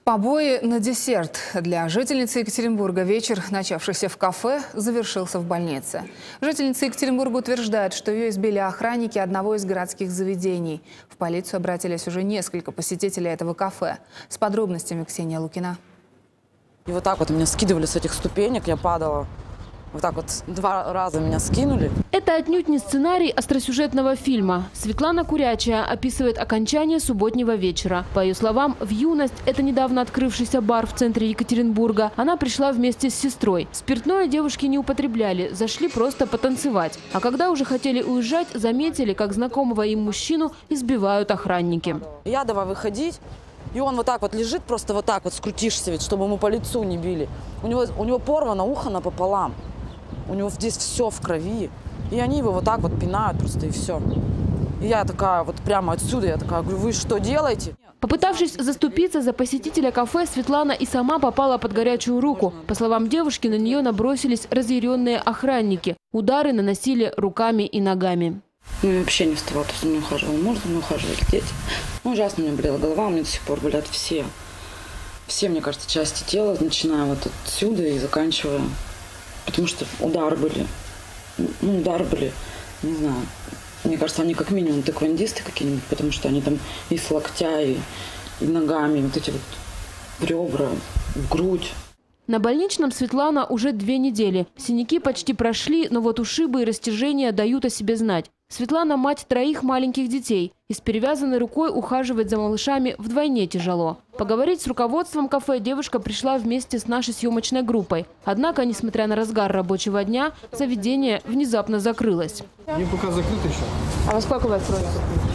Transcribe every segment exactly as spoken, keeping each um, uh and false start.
Побои на десерт. Для жительницы Екатеринбурга вечер, начавшийся в кафе, завершился в больнице. Жительница Екатеринбурга утверждает, что ее избили охранники одного из городских заведений. В полицию обратились уже несколько посетителей этого кафе. С подробностями Ксения Лукина. И вот так вот меня скидывали с этих ступенек, я падала. Вот так вот два раза меня скинули. Это отнюдь не сценарий остросюжетного фильма. Светлана Курячая описывает окончание субботнего вечера. По ее словам, в юность – это недавно открывшийся бар в центре Екатеринбурга. Она пришла вместе с сестрой. Спиртное девушки не употребляли, зашли просто потанцевать. А когда уже хотели уезжать, заметили, как знакомого им мужчину избивают охранники. Я давай выходить. И он вот так вот лежит, просто вот так вот скрутишься, ведь, чтобы ему по лицу не били. У него, у него порвано ухо напополам. У него здесь все в крови. И они его вот так вот пинают просто, и все. И я такая вот прямо отсюда, я такая говорю, вы что делаете? Попытавшись заступиться за посетителя кафе, Светлана и сама попала под горячую руку. По словам девушки, на нее набросились разъяренные охранники. Удары наносили руками и ногами. Ну и вообще не вставал, то за мной ухаживал. Может, за мной ухаживали дети. Ну, ужасно у меня болела голова, у меня до сих пор болят все. Все, мне кажется, части тела, начиная вот отсюда и заканчивая. Потому что удары были. Ну, удары были, не знаю. Мне кажется, они как минимум тэквондисты какие-нибудь, потому что они там и с локтя, и, и ногами, вот эти вот в ребра, в грудь. На больничном Светлана уже две недели. Синяки почти прошли, но вот ушибы и растяжения дают о себе знать. Светлана – мать троих маленьких детей. И с перевязанной рукой ухаживать за малышами вдвойне тяжело. Поговорить с руководством кафе девушка пришла вместе с нашей съемочной группой. Однако, несмотря на разгар рабочего дня, заведение внезапно закрылось. Не пока закрыто еще. А во сколько вы откроете?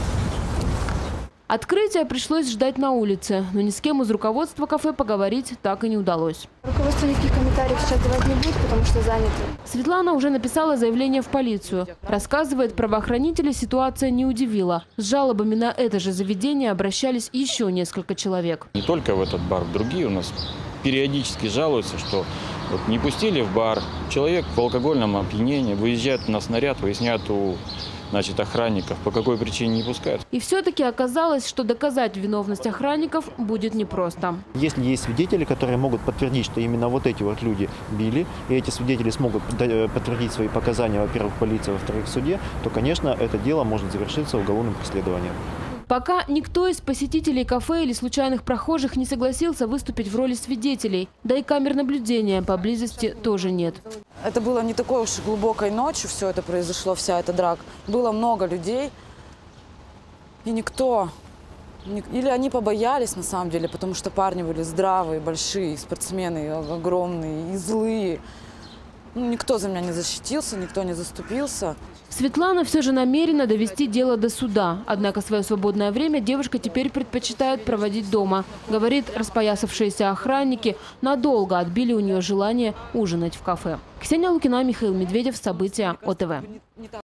Открытия пришлось ждать на улице, но ни с кем из руководства кафе поговорить так и не удалось. Руководство никаких комментариев сейчас давать не будет, потому что заняты. Светлана уже написала заявление в полицию. Рассказывает, правоохранителей ситуация не удивила. С жалобами на это же заведение обращались еще несколько человек. Не только в этот бар, другие у нас периодически жалуются, что вот не пустили в бар. Человек в алкогольном опьянении, выезжает на снаряд, выясняют у значит, охранников, по какой причине не пускают. И все-таки оказалось, что доказать виновность охранников будет непросто. Если есть свидетели, которые могут подтвердить, что именно вот эти вот люди били, и эти свидетели смогут подтвердить свои показания, во-первых, в полиции, во-вторых, в суде, то, конечно, это дело может завершиться уголовным преследованием. Пока никто из посетителей кафе или случайных прохожих не согласился выступить в роли свидетелей. Да и камер наблюдения поблизости тоже нет. Это было не такой уж и глубокой ночью, все это произошло, вся эта драка. Было много людей, и никто... Или они побоялись на самом деле, потому что парни были здравые, большие, спортсмены огромные и злые. Ну, никто за меня не защитился, никто не заступился. Светлана все же намерена довести дело до суда. Однако свое свободное время девушка теперь предпочитает проводить дома. Говорит, распоясавшиеся охранники надолго отбили у нее желание ужинать в кафе. Ксения Лукина, Михаил Медведев. События ОТВ.